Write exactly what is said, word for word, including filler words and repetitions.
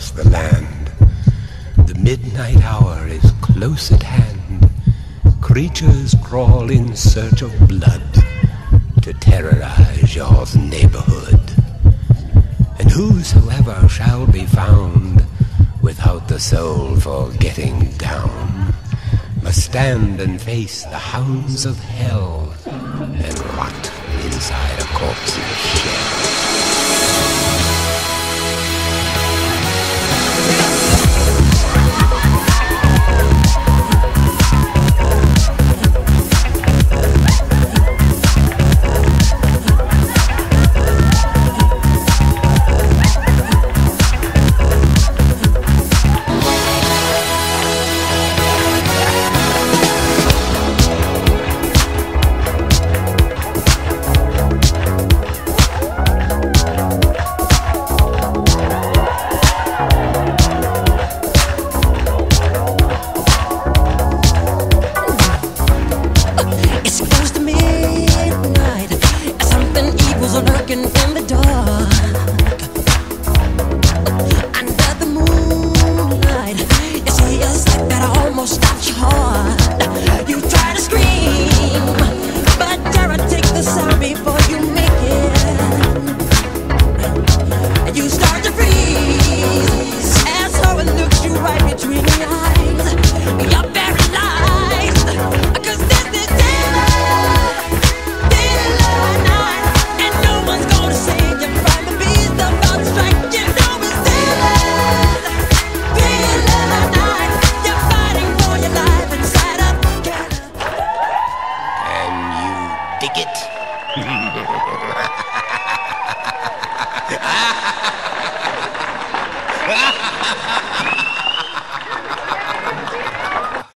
across the land. The midnight hour is close at hand. Creatures crawl in search of blood to terrorize your neighborhood. And whosoever shall be found without the soul for getting down must stand and face the hounds of hell and rot inside a corpse's shell. Lurking in the dark, under the moonlight, you see a sight that almost stops your heart. You try to scream, but terror takes the sound before you make it. You start to freeze as horror looks you right between the eyes. You're paralyzed, 'cause this is daylight, daylight night, and no one's gonna save you from the beast about to strike. You know it's daylight, daylight night. You're fighting for your life inside a cannon. Can you dig it?